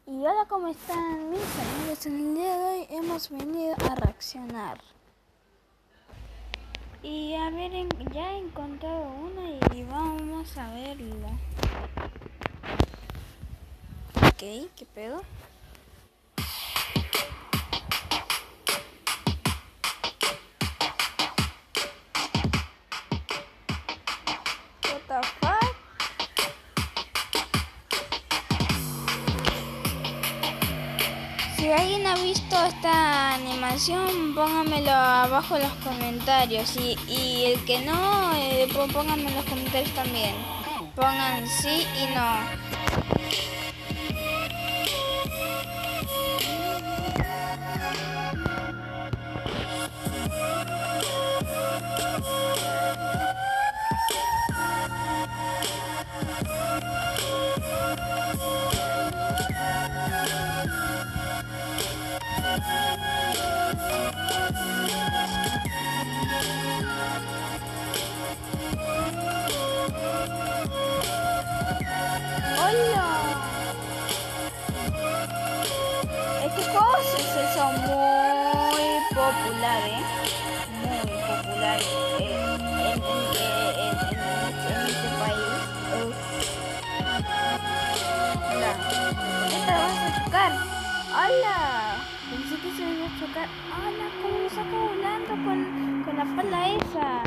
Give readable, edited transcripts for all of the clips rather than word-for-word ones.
Y hola, ¿cómo están mis amigos? En el día de hoy hemos venido a reaccionar. Y a ver, ya he encontrado una y vamos a verla. Ok, ¿qué pedo? What the fuck? Si alguien ha visto esta animación, pónganmelo abajo en los comentarios. Y el que no, pónganme en los comentarios también. Pongan sí y no. ¡Hola! Este juego se hizo muy popular, muy popular en este país. Hola, ¿qué te vas a chocar? ¡Hola! Pensé que se iba a chocar. ¡Hola! ¿Cómo lo saca volando con la pala esa?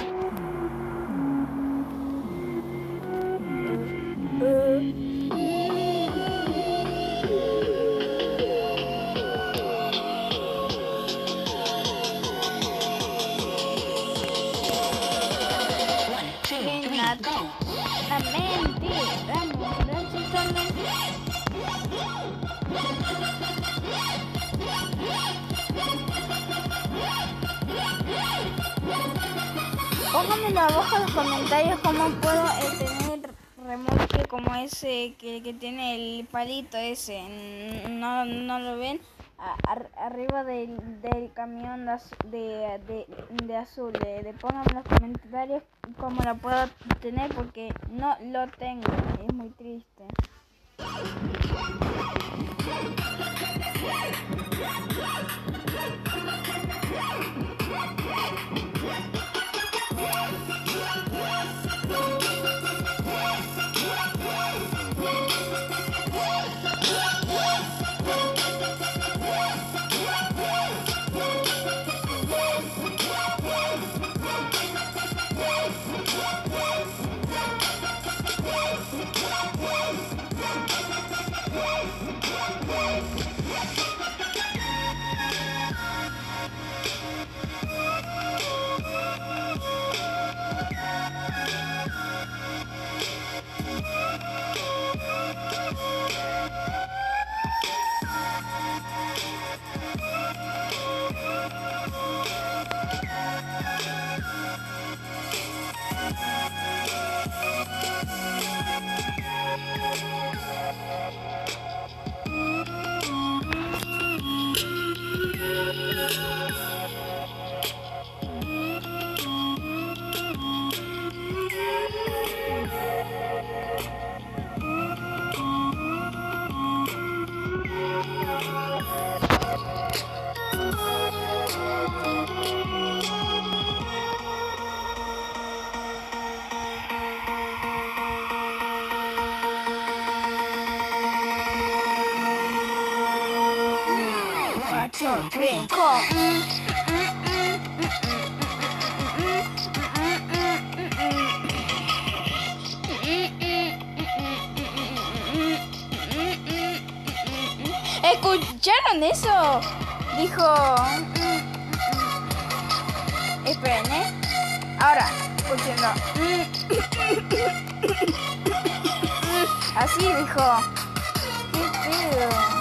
Pónganmelo abajo en los comentarios cómo puedo tener remolque como ese que tiene el palito ese. ¿No lo ven? Arriba del camión de azul. Pónganme en los comentarios cómo lo puedo tener porque no lo tengo. Es muy triste. ¿Escucharon eso? Dijo... Esperen, Ahora, escúchenlo. Así dijo. ¿Qué pedo?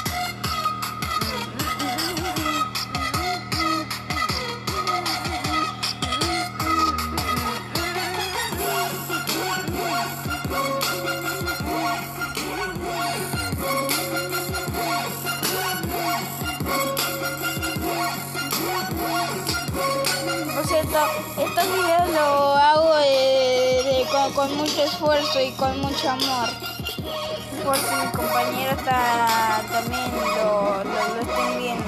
Estos videos lo hago con mucho esfuerzo y con mucho amor. Por si mi compañero está también lo estén viendo.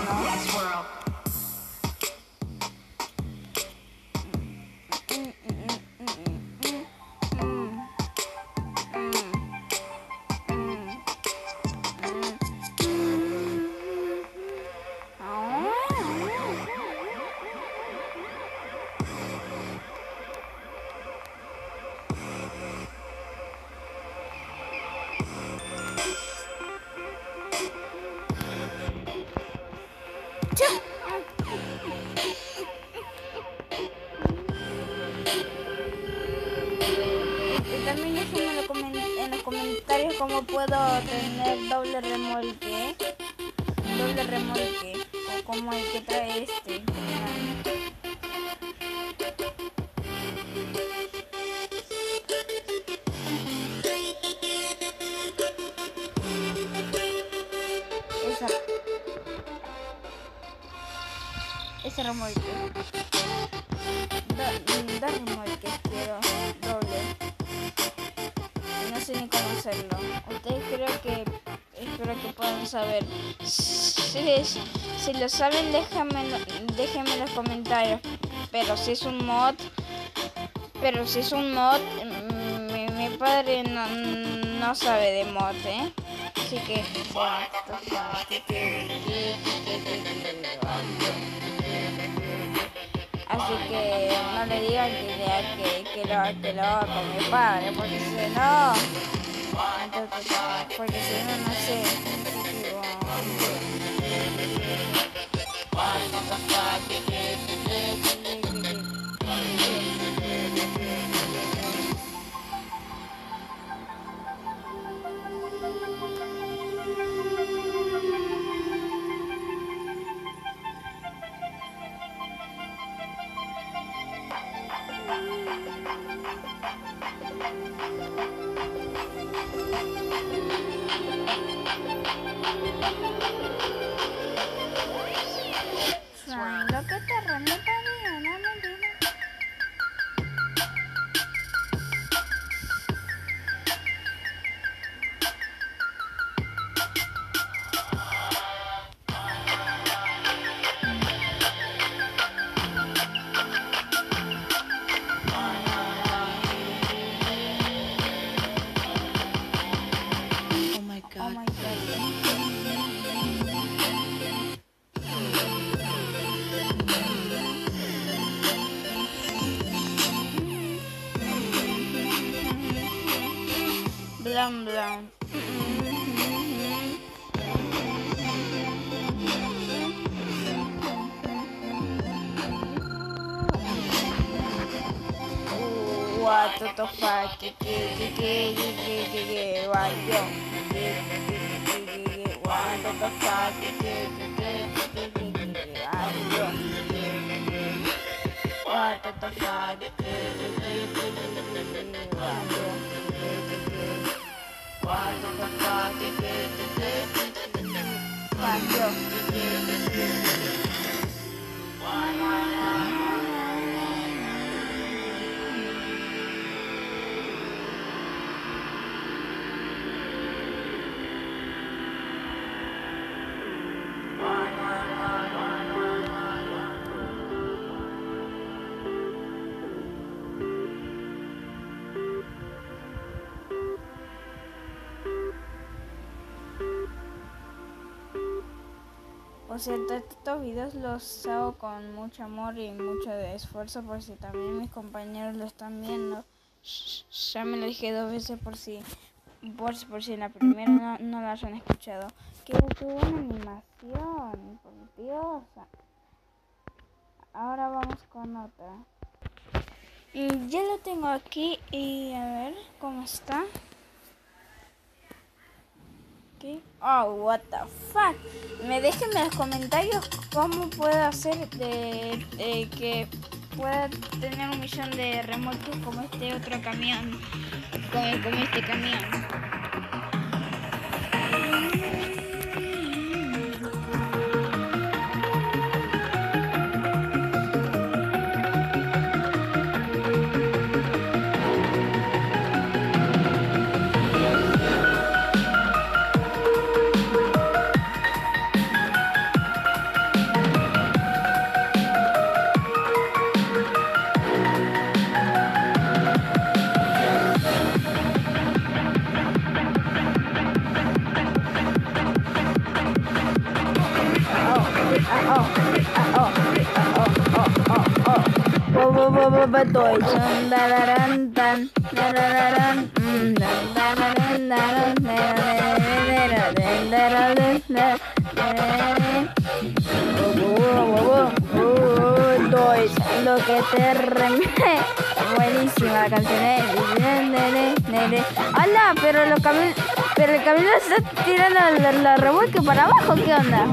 También déjenme en los comentarios cómo puedo tener doble remolque o como el que trae este. Ese remolque. Dos remolques quiero, doble. No sé ni cómo hacerlo. Ustedes espero que puedan saber. Si lo saben, déjenme en los comentarios. Pero si es un mod, mi padre no sabe de mod, Así que no le digan que lo haga con mi padre, porque si no, no sé. Lo que te remota bien, no me digas. Oh my God. Oh my God. Blam blam. What the fuck? What the O sea, estos videos los hago con mucho amor y mucho esfuerzo por si también mis compañeros lo están viendo. Ya me lo dije 2 veces por si en la primera no lo hayan escuchado. Qué buena animación, por Dios. Ahora vamos con otra. Y ya lo tengo aquí y a ver cómo está. Oh, what the fuck. Me dejen en los comentarios cómo puedo hacer de que pueda tener 1.000.000 de remolques como este otro camión. Como este camión. Lo que te remite. Buenísima la canción, ¡Hala! Pero el camino está tirando la remolque para abajo. ¿Qué onda?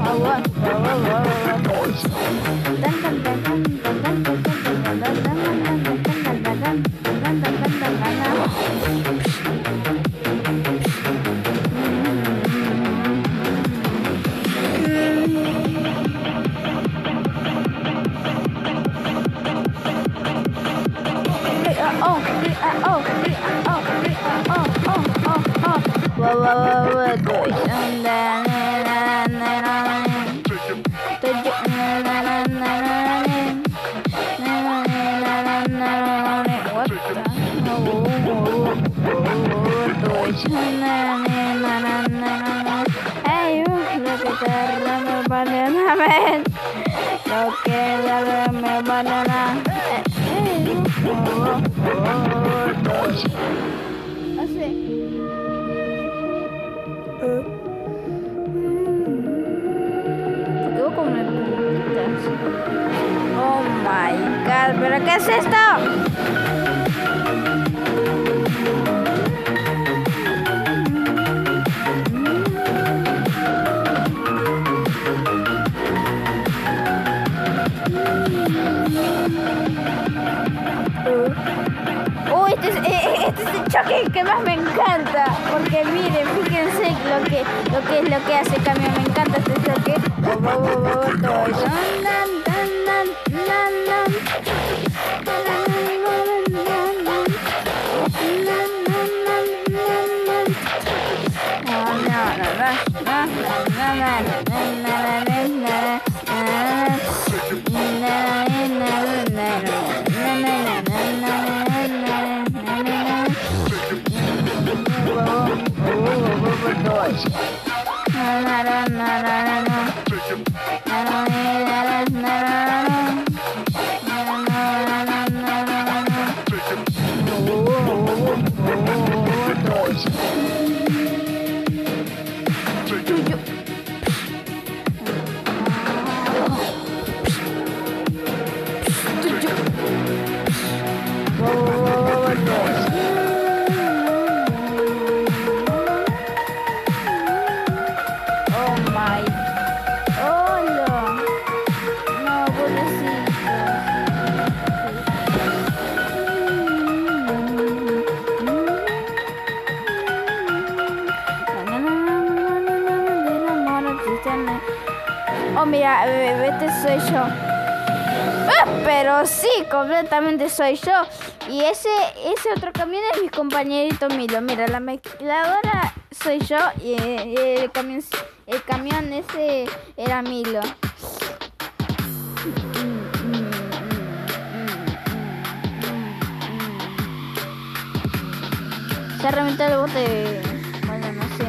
Lo que me banana. Oh my god, ¿pero qué es esto? Este es el choque que más me encanta, porque miren, fíjense lo que hace el camión, me encanta este choque. Oh, mira, este soy yo. Pero sí, completamente soy yo. Y ese otro camión es mi compañerito Milo. Mira, la mezcladora soy yo y el camión ese era Milo. Se ha reventado el bote. Bueno, no sé.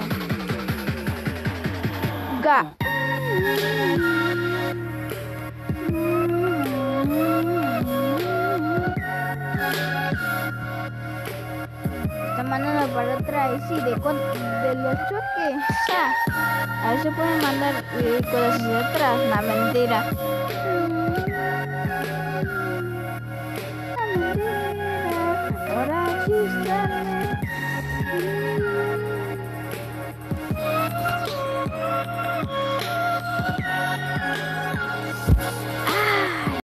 Está mandando para atrás y sí, de los choques. A ver si pueden mandar cosas hacia atrás. No, mentira.